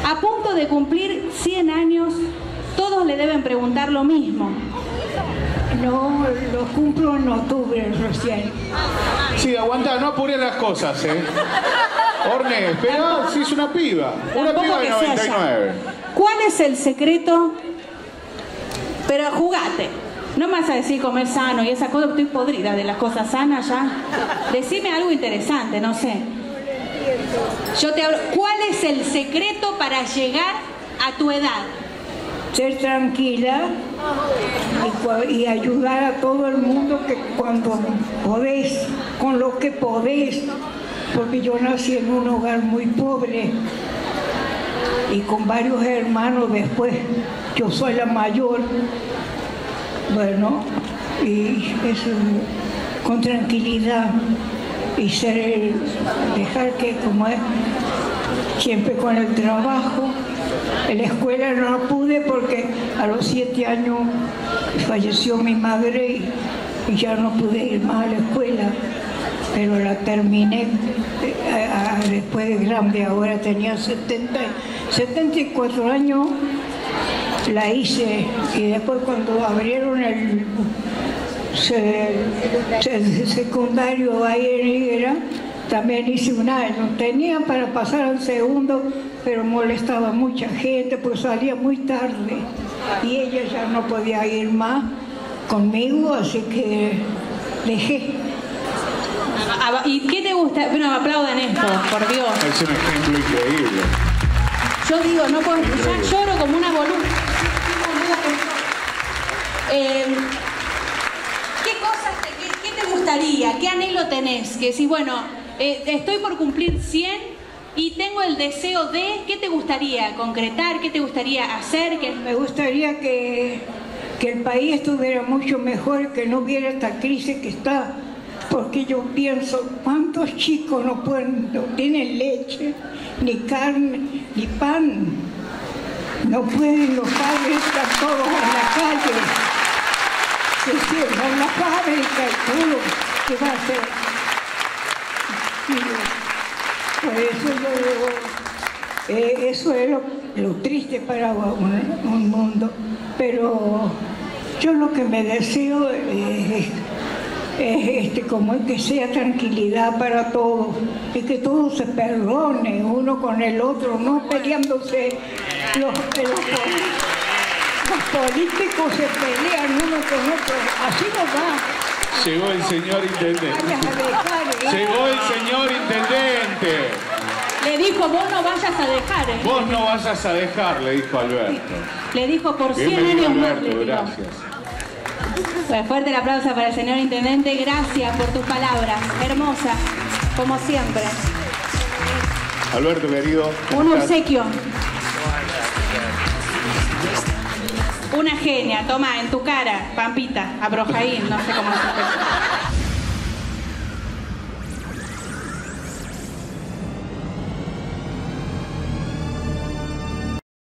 A punto de cumplir 100 años, todos le deben preguntar lo mismo. No, lo cumplo en octubre recién. Sí, aguanta, no apures las cosas, Orne, espera, si es una piba. Una piba de 99. ¿Cuál es el secreto? Pero jugate. No me vas a decir comer sano y esa cosa, estoy podrida de las cosas sanas ya. Decime algo interesante, no sé. Yo te hablo. ¿Cuál es el secreto para llegar a tu edad? Ser tranquila y ayudar a todo el mundo que cuando podés, con lo que podés, porque yo nací en un hogar muy pobre y con varios hermanos después, yo soy la mayor, bueno, y eso con tranquilidad y dejar que como es, siempre con el trabajo. En la escuela no pude porque a los 7 años falleció mi madre y ya no pude ir más a la escuela, pero la terminé después de grande, ahora tenía 74 años, la hice y después cuando abrieron el secundario ahí en Higuera, también hice un año. Tenía para pasar al segundo, pero molestaba a mucha gente porque salía muy tarde y ella ya no podía ir más conmigo, así que dejé. ¿Y qué te gusta? Bueno, aplaudan esto, por Dios. Es un ejemplo increíble. Yo digo, no puedo, ya lloro como una boluda. ¿Qué cosas, qué te gustaría? ¿Qué anhelo tenés? Que si, bueno, estoy por cumplir 100 y tengo el deseo de... ¿Qué te gustaría concretar? ¿Qué te gustaría hacer? Me gustaría que el país estuviera mucho mejor, que no hubiera esta crisis que está, porque yo pienso, ¿cuántos chicos no tienen leche, ni carne, ni pan? No pueden, los padres están todos en la calle, se cierran la fábrica y todo, ¿qué va a hacer? Por eso yo digo, eso es lo triste para un mundo, pero yo lo que me deseo es como que sea tranquilidad para todos y que todos se perdone uno con el otro, no peleándose. Los políticos se pelean uno con otro, así no va. Llegó el señor intendente. Llegó el señor intendente. Le dijo, vos no vayas a dejar, Vos no vayas a dejar, le dijo Alberto. Le dijo por 100 Bienvenido, años más. Alberto, gracias. Pues fuerte el aplauso para el señor intendente. Gracias por tus palabras. Hermosa, como siempre. Alberto, querido. Un obsequio. Una genia. Toma, en tu cara, Pampita, Abrojaín, no sé cómo se llama.